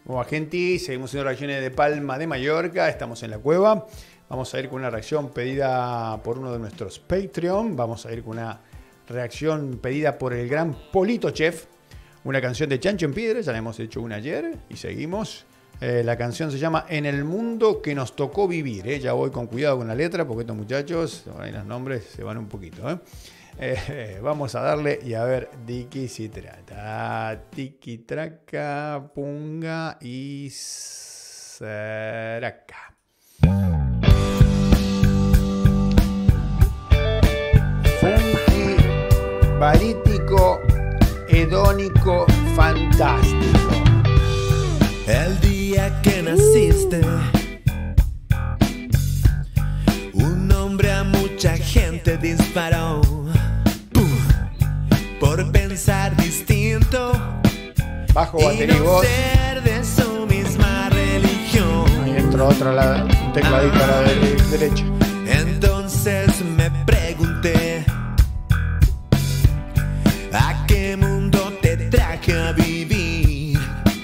Como gente, seguimos haciendo reacciones de Palma de Mallorca. Estamos en la cueva. Vamos a ir con una reacción pedida por uno de nuestros Patreon. Vamos a ir con una reacción pedida por el gran Polito Chef. Una canción de Chancho en Piedra. Ya la hemos hecho una ayer y seguimos. La canción se llama En el mundo que nos tocó vivir. Ya voy con cuidado con la letra porque estos muchachos, ahí los nombres se van un poquito. Vamos a darle y a ver de qué se trata. Tiki traca, punga y saraca. Funky, barítico, hedónico, fantástico. El día que naciste, un hombre a mucha gente disparó. Por pensar distinto, bajo, batería y no voz. ser de su misma religión. Ahí entró otra, un tecladito a la derecha. Entonces me pregunté, ¿a qué mundo te traje a vivir?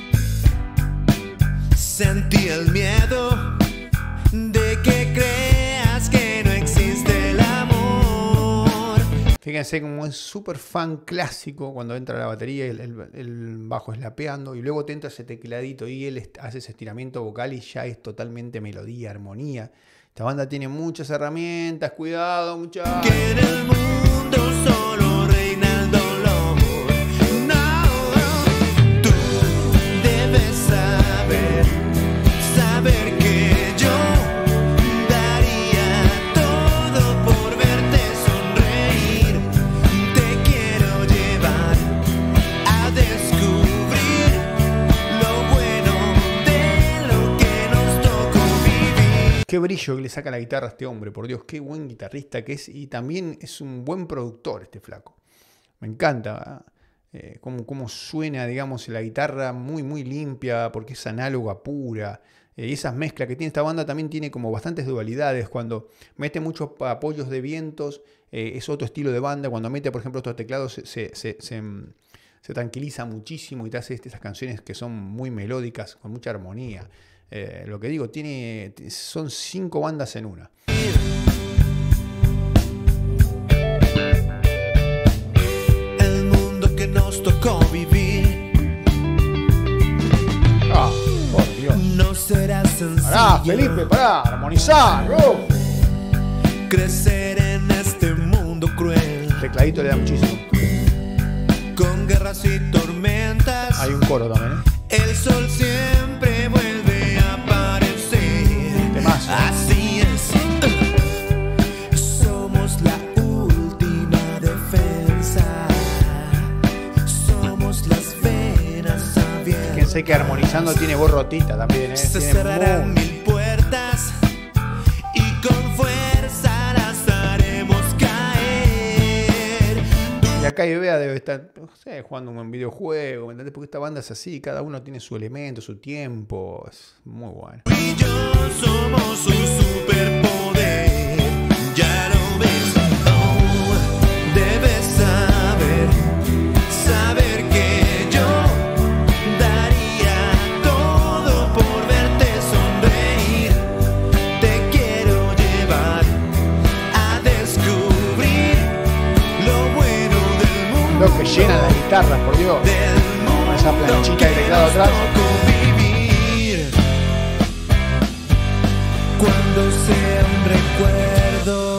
Sentí el miedo de que creas que no existe el amor. Fíjense como es súper fan clásico cuando entra la batería, el bajo slapeando y luego te entra ese tecladito y él hace ese estiramiento vocal y ya es totalmente melodía, armonía. Esta banda tiene muchas herramientas, cuidado muchachos. Que en el mundo solo reina el dolor. No, tú debes saber que yo daría todo por verte sonreír. Te quiero llevar a descubrir lo bueno de lo que nos tocó vivir. Qué brillo que le saca la guitarra a este hombre, por Dios, qué buen guitarrista que es y también es un buen productor este flaco. Me encanta cómo suena, digamos, la guitarra muy limpia porque es análoga pura. Y esas mezclas que tiene esta banda también tiene como bastantes dualidades. Cuando mete muchos apoyos de vientos, es otro estilo de banda. Cuando mete, por ejemplo, estos teclados se tranquiliza muchísimo y te hace estas canciones que son muy melódicas, con mucha armonía. Lo que digo, son 5 bandas en una. El mundo que nos tocó vivir, Por Dios. no será sencillo. Pará, Felipe, pará, armonizar, bro. Crecer en este mundo cruel, El tecladito le da muchísimo. con guerras y tormentas. Hay un coro también, El sol siempre vuelve a aparecer. Temazo. Así es. Somos la última defensa. Somos las venas abiertas. Fíjense que armonizando tiene voz rotita también, Se Tiene cerrarán mil puertas y con fuerza las haremos caer. Y acá Ivea debe estar, no sé, jugando un videojuego, ¿me entendés? Porque esta banda es así, cada uno tiene su elemento, su tiempo. Es muy bueno. Y yo somos un superpoder, ya lo ves. Oh, debes saber que yo daría todo por verte sonreír. Te quiero llevar a descubrir lo bueno del mundo. Lo que llena la guitarra, por Dios. Con esa planchita de teclado atrás. Cuando sea un recuerdo,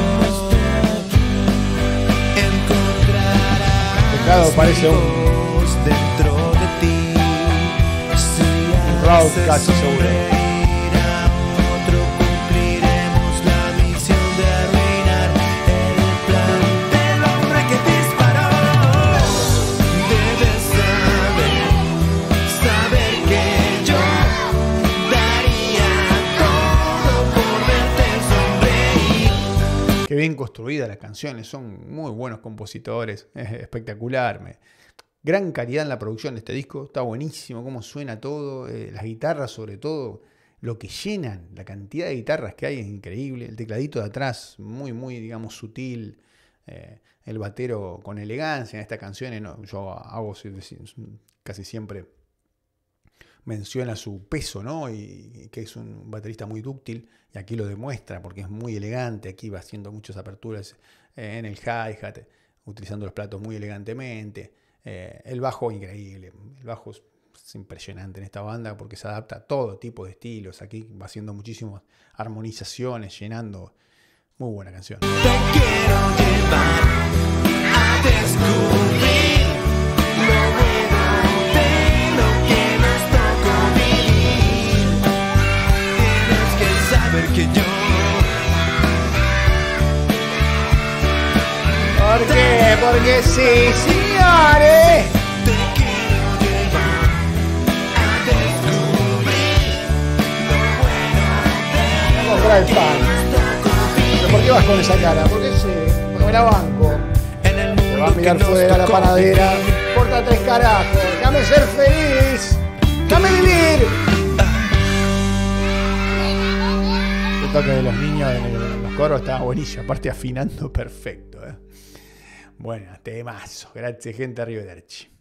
encontrarás El teclado parece un voz dentro de ti. Si Raw haces casi seguro. sonreír a otro, cumpliremos la misión de arruinar el plan del hombre que disparó. Debes saber que yo daría todo por verte sonreír. Qué bien construidas las canciones, son muy buenos compositores, es espectacular. Gran calidad en la producción de este disco, está buenísimo, cómo suena todo, las guitarras sobre todo, lo que llenan, la cantidad de guitarras que hay es increíble, el tecladito de atrás muy, digamos, sutil, el batero con elegancia en estas canciones, no, yo hago casi siempre menciona su peso, ¿no? Y que es un baterista muy dúctil, y aquí lo demuestra porque es muy elegante. Aquí va haciendo muchas aperturas en el hi-hat, utilizando los platos muy elegantemente. El bajo increíble, el bajo es impresionante en esta banda porque se adapta a todo tipo de estilos. Aquí va haciendo muchísimas armonizaciones, llenando. Muy buena canción. Te quiero llevar a descubrir lo bueno de lo que nos tocó vivir. Tienes que saber que yo ¿Por qué? Porque sí, señores. te quiero llevar a descubrir lo bueno Vamos a comprar el de pan. nos tocó ¿Pero por qué vas con esa cara? Porque sí, porque me la banco. en el Me va a mundo que mirar nos fuera la tocó panadera. vivir. Porta 3 carajos. Déjame ser feliz. Déjame vivir. El toque de los niños en los coros estaba buenísimo. Aparte afinando perfecto. Bueno, temazo. Gracias, gente. Arrivederci.